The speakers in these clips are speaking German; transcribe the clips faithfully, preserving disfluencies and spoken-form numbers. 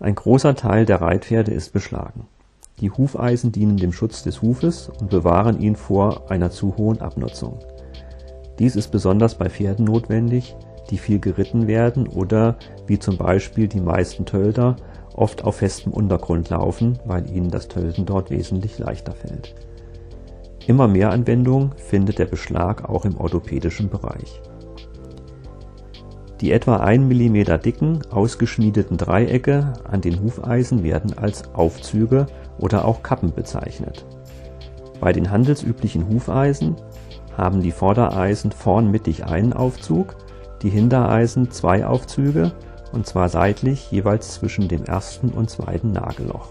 Ein großer Teil der Reitpferde ist beschlagen. Die Hufeisen dienen dem Schutz des Hufes und bewahren ihn vor einer zu hohen Abnutzung. Dies ist besonders bei Pferden notwendig, die viel geritten werden oder, wie zum Beispiel die meisten Tölter, oft auf festem Untergrund laufen, weil ihnen das Tölten dort wesentlich leichter fällt. Immer mehr Anwendung findet der Beschlag auch im orthopädischen Bereich. Die etwa ein Millimeter dicken, ausgeschmiedeten Dreiecke an den Hufeisen werden als Aufzüge oder auch Kappen bezeichnet. Bei den handelsüblichen Hufeisen haben die Vordereisen vorn mittig einen Aufzug, die Hintereisen zwei Aufzüge, und zwar seitlich jeweils zwischen dem ersten und zweiten Nagelloch.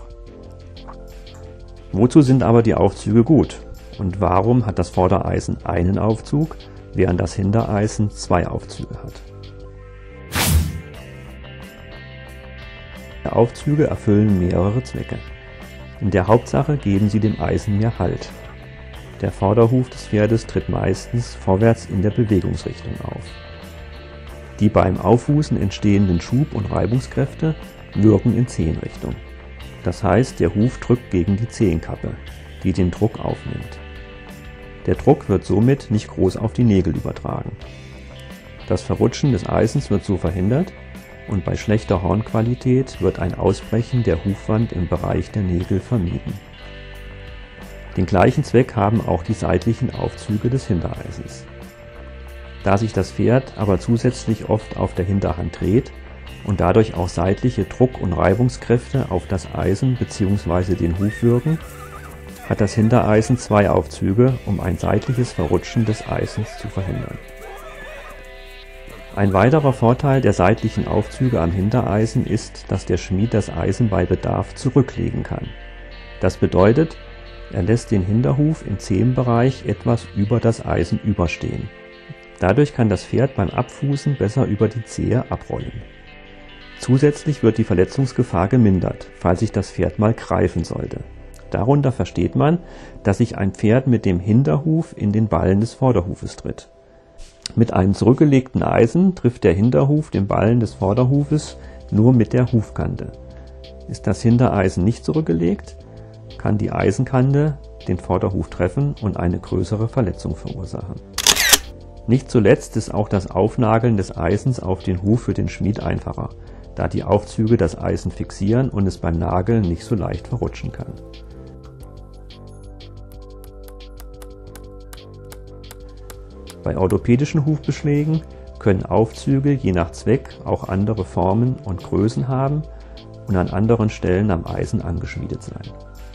Wozu sind aber die Aufzüge gut? Und warum hat das Vordereisen einen Aufzug, während das Hintereisen zwei Aufzüge hat? Die Aufzüge erfüllen mehrere Zwecke. In der Hauptsache geben sie dem Eisen mehr Halt. Der Vorderhuf des Pferdes tritt meistens vorwärts in der Bewegungsrichtung auf. Die beim Auffußen entstehenden Schub- und Reibungskräfte wirken in Zehenrichtung. Das heißt, der Huf drückt gegen die Zehenkappe, die den Druck aufnimmt. Der Druck wird somit nicht groß auf die Nägel übertragen. Das Verrutschen des Eisens wird so verhindert und bei schlechter Hornqualität wird ein Ausbrechen der Hufwand im Bereich der Nägel vermieden. Den gleichen Zweck haben auch die seitlichen Aufzüge des Hintereisens. Da sich das Pferd aber zusätzlich oft auf der Hinterhand dreht und dadurch auch seitliche Druck- und Reibungskräfte auf das Eisen bzw. den Huf wirken, hat das Hintereisen zwei Aufzüge, um ein seitliches Verrutschen des Eisens zu verhindern. Ein weiterer Vorteil der seitlichen Aufzüge am Hintereisen ist, dass der Schmied das Eisen bei Bedarf zurücklegen kann. Das bedeutet, er lässt den Hinterhuf im Zehenbereich etwas über das Eisen überstehen. Dadurch kann das Pferd beim Abfußen besser über die Zehe abrollen. Zusätzlich wird die Verletzungsgefahr gemindert, falls sich das Pferd mal greifen sollte. Darunter versteht man, dass sich ein Pferd mit dem Hinterhuf in den Ballen des Vorderhufes tritt. Mit einem zurückgelegten Eisen trifft der Hinterhuf den Ballen des Vorderhufes nur mit der Hufkante. Ist das Hintereisen nicht zurückgelegt, kann die Eisenkante den Vorderhuf treffen und eine größere Verletzung verursachen. Nicht zuletzt ist auch das Aufnageln des Eisens auf den Huf für den Schmied einfacher, da die Aufzüge das Eisen fixieren und es beim Nageln nicht so leicht verrutschen kann. Bei orthopädischen Hufbeschlägen können Aufzüge je nach Zweck auch andere Formen und Größen haben und an anderen Stellen am Eisen angeschmiedet sein.